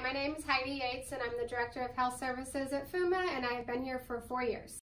my name is Heidi Yates and I'm the Director of Health Services at FUMA, and I've been here for 4 years.